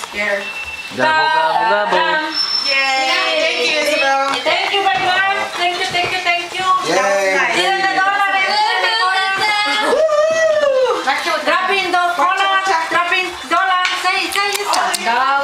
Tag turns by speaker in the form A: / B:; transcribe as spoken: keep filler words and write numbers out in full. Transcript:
A: Here.
B: Gabo, gabo, gabo.
A: Yay! Thank you, Isabel.
C: Thank you very much. Thank you, thank you, thank you.
D: Yay!
C: Ilan na dollar? Dropping the dollar. Dropping dollar. Say, say, say.